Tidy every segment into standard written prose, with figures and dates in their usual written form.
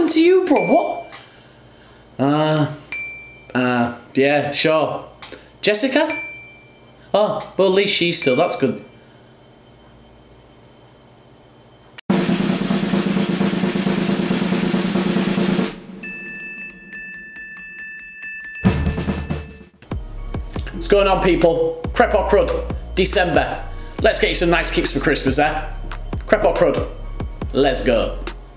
happened to you, bro? What? Yeah, sure. Jessica? Oh, well, at least she's still, that's good. What's going on, people? Crep or crud? December. Let's get you some nice kicks for Christmas, eh? Crep or crud? Let's go.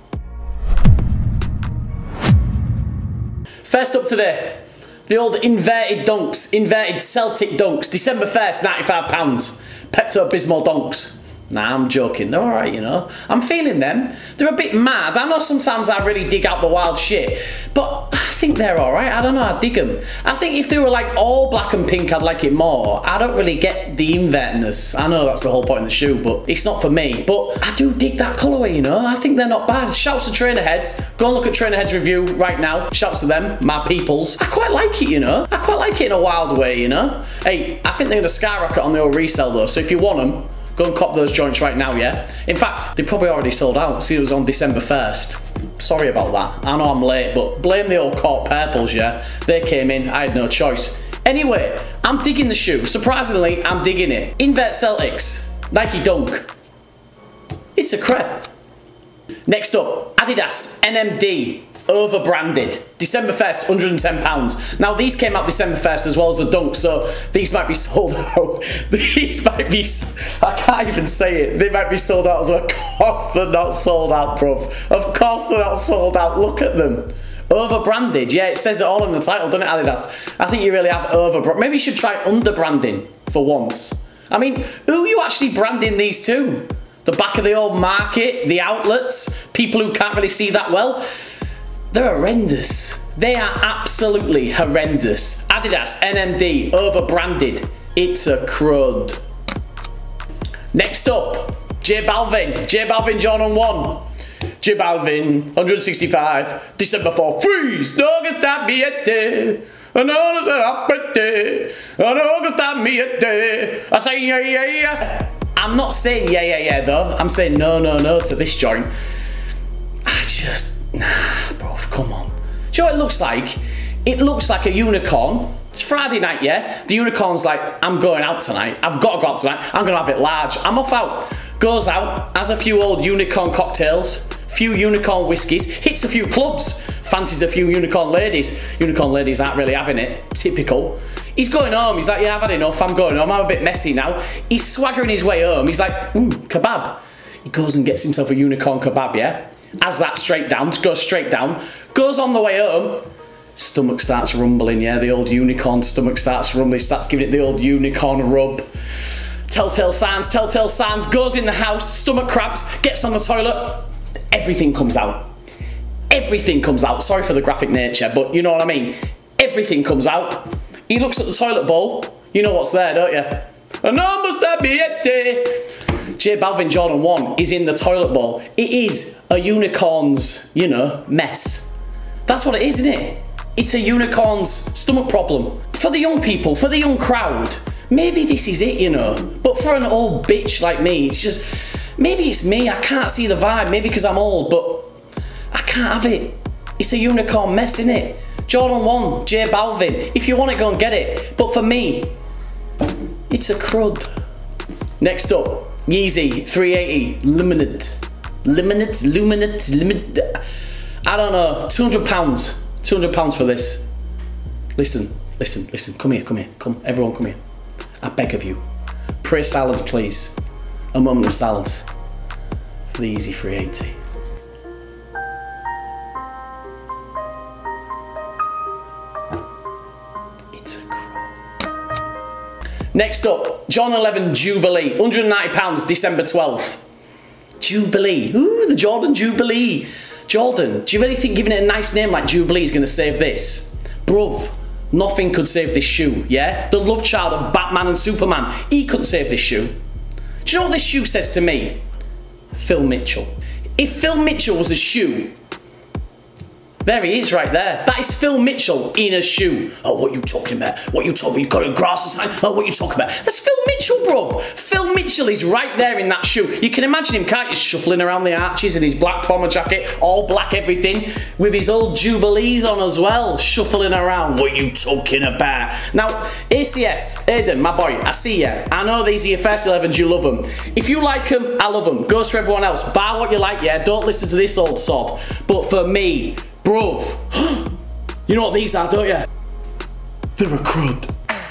First up today, the old inverted dunks, inverted Celtic dunks, December 1st, £95. Pepto-Bismol donks. Nah, I'm joking, they're alright, you know. I'm feeling them. They're a bit mad. I know sometimes I really dig out the wild shit, but I think they're alright. I don't know, I dig them. I think if they were like all black and pink, I'd like it more. I don't really get the invertedness. I know that's the whole point of the shoe, but it's not for me. But I do dig that colourway, you know. I think they're not bad. Shouts to Trainer Heads. Go and look at Trainer Heads review right now. Shouts to them, my peoples. I quite like it, you know. I quite like it in a wild way, you know. Hey, I think they're going to skyrocket on the old resale though, so if you want them, go and cop those joints right now, yeah? In fact, they probably already sold out. See, it was on December 1st. Sorry about that. I know I'm late, but blame the old Court Purples, yeah? They came in, I had no choice. Anyway, I'm digging the shoe. Surprisingly, I'm digging it. Invert Celtics. Nike Dunk. It's a crep. Next up, Adidas NMD. Over-branded. December 1st, £110. Now, these came out December 1st as well as the Dunk, so these might be sold out. These might be... I can't even say it. They might be sold out as well. Of course they're not sold out, bruv. Of course they're not sold out. Look at them. Over-branded. Yeah, it says it all in the title, doesn't it, Adidas? I think you really have over-branded. Maybe you should try under-branding for once. I mean, who are you actually branding these to? The back of the old market? The outlets? People who can't really see that well? They're horrendous. They are absolutely horrendous. Adidas, NMD, over-branded. It's a crud. Next up, J Balvin. J Balvin Jordan 1. J Balvin, 165. December 4, freeze! No que sta miete. No sta miete. No que sta miete. I say yeah, yeah, yeah. I'm not saying yeah though. I'm saying no to this joint. I just... Nah, bro, come on. Do you know what it looks like? It looks like a unicorn. It's Friday night, yeah? The unicorn's like, I'm going out tonight. I've got to go out tonight. I'm going to have it large. I'm off out. Goes out, has a few old unicorn cocktails, few unicorn whiskies, hits a few clubs, fancies a few unicorn ladies. Unicorn ladies aren't really having it. Typical. He's going home. He's like, yeah, I've had enough. I'm going home. I'm a bit messy now. He's swaggering his way home. He's like, kebab. He goes and gets himself a unicorn kebab, yeah? Has that straight down, goes straight down, goes on the way home, stomach starts rumbling, yeah, the old unicorn stomach starts rumbling, starts giving it the old unicorn rub. Telltale signs, goes in the house, stomach cramps, gets on the toilet, everything comes out. Everything comes out, sorry for the graphic nature, but you know what I mean. Everything comes out. He looks at the toilet bowl, you know what's there, don't you? J Balvin Jordan 1 is in the toilet bowl. It is a unicorn's, you know, mess. That's what it is, isn't it? It's a unicorn's stomach problem. For the young people, for the young crowd, maybe this is it, you know. But for an old bitch like me, it's just, maybe it's me, I can't see the vibe, maybe because I'm old, but I can't have it. It's a unicorn mess, isn't it? Jordan 1, J Balvin, if you want it, go and get it. But for me, it's a crud. Next up, Yeezy 380 limited. I don't know, £200. £200 for this. Listen, come here, everyone come here. I beg of you. Pray silence, please. A moment of silence for the Yeezy 380. It's a crud. Next up, John 11 Jubilee, £190, December 12th. Jubilee, ooh, the Jordan Jubilee. Jordan, do you really think giving it a nice name like Jubilee is going to save this? Bruv, nothing could save this shoe, yeah? The love child of Batman and Superman, he couldn't save this shoe. Do you know what this shoe says to me? Phil Mitchell. If Phil Mitchell was a shoe, There he is right there. That is Phil Mitchell in a shoe. Oh, what are you talking about? What are you talking about? You've got a grass sign? Oh, what are you talking about? That's Phil Mitchell, bro. Phil Mitchell is right there in that shoe. You can imagine him, can't you? Shuffling around the arches in his black bomber jacket, all black everything, with his old Jubilees on as well, shuffling around. What are you talking about? Now, ACS, Aiden, my boy, I see you. I know these are your first 11s, you love them. If you like them, I love them. Goes for everyone else. Buy what you like, yeah? Don't listen to this old sod. But for me, bruv, you know what these are, don't you? They're a crud.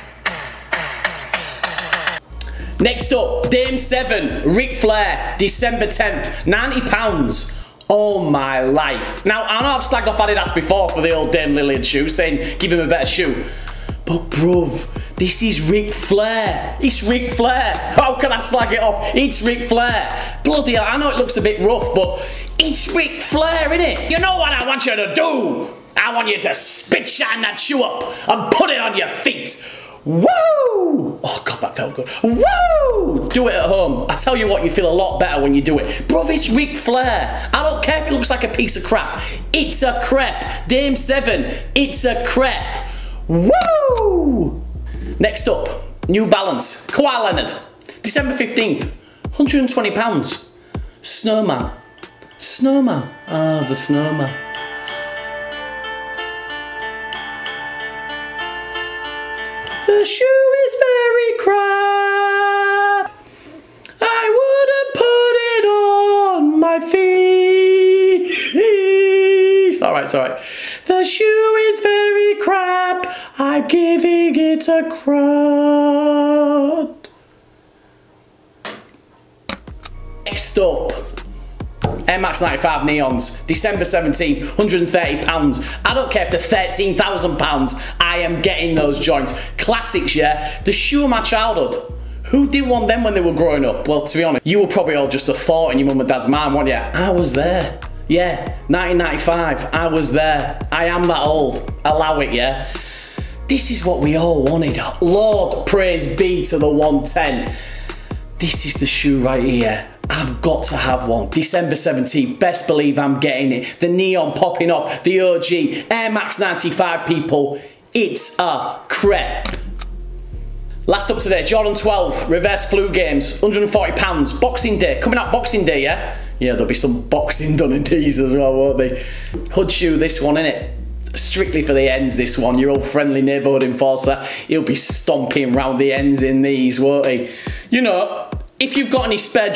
Next up, Dame 7, Ric Flair, December 10th, £90. Oh my life. Now, I know I've slagged off Adidas before for the old Dame Lillian shoe, saying give him a better shoe. But bruv, this is Ric Flair. It's Ric Flair. How can I slag it off? It's Ric Flair. Bloody hell, I know it looks a bit rough, but it's Ric Flair, innit? You know what I want you to do? I want you to spit shine that shoe up and put it on your feet. Woo! Oh God, that felt good. Woo! Do it at home. I tell you what, you feel a lot better when you do it. Bruv, it's Ric Flair. I don't care if it looks like a piece of crap. It's a crep. Dame 7, it's a crep. Woo! Next up, New Balance, Kawhi Leonard, December 15th, £120. Snowman. Snowman. Ah, the snowman. The shoe is very crap. I wouldn't put it on my feet. It's alright, it's alright. The shoe is very crap. I'm giving it a crud. Next up, Air Max 95 Neons, December 17th, £130. I don't care if they're £13,000, I am getting those joints. Classics, yeah? The shoe of my childhood. Who didn't want them when they were growing up? Well, to be honest, you were probably all just a thought in your mum and dad's mind, weren't you? I was there. Yeah, 1995, I was there. I am that old. Allow it, yeah? This is what we all wanted. Lord, praise be to the 110. This is the shoe right here. I've got to have one. December 17th, best believe I'm getting it. The neon popping off, the OG, Air Max 95 people. It's a crep. Last up today, Jordan 12, reverse flu games, £140. Boxing Day, coming up Boxing Day, yeah? Yeah, there'll be some boxing done in these as well, won't they? Hood shoe, this one, innit? Strictly for the ends, this one. Your old friendly neighbourhood enforcer, he'll be stomping round the ends in these, won't he? You know, if you've got any spare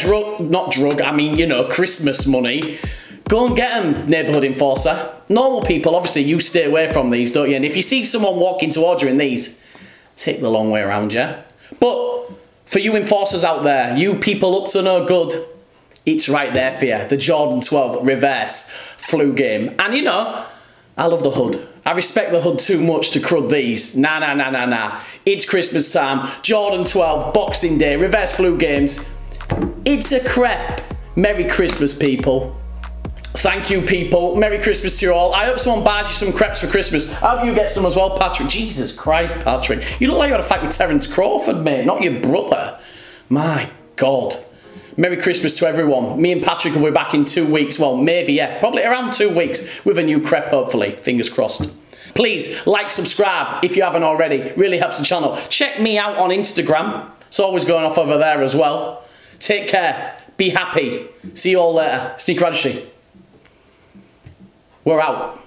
Christmas money, go and get them, neighbourhood enforcer. Normal people, obviously, you stay away from these, don't you? And if you see someone walking towards you in these, take the long way around, yeah? But for you enforcers out there, you people up to no good, it's right there for you. The Jordan 12 reverse flu game. And you know, I love the hood. I respect the hood too much to crud these. Nah, nah, nah, nah, nah. It's Christmas time. Jordan 12, Boxing Day, reverse flu games. It's a crep. Merry Christmas, people. Thank you, people. Merry Christmas to you all. I hope someone buys you some crepes for Christmas. I hope you get some as well, Patrick. Jesus Christ, Patrick. You look like you had a fight with Terence Crawford, mate, not your brother. My God. Merry Christmas to everyone. Me and Patrick will be back in 2 weeks. Well, maybe, yeah. Probably around 2 weeks with a new crep, hopefully. Fingers crossed. Please, like, subscribe if you haven't already. Really helps the channel. Check me out on Instagram. It's always going off over there as well. Take care. Be happy. See you all later. Sneaker.Ajeossi. We're out.